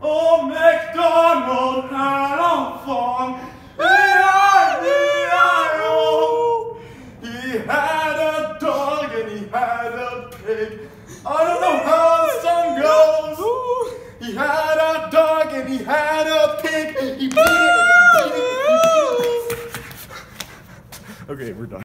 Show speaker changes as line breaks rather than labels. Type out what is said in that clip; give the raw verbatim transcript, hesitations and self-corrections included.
Old MacDonald had a farm. E I E I O. He had a dog and he had a pig. I don't know how the song goes. He had a dog and he had a pig. He beat it and he beat it and he beat it. Okay, we're done.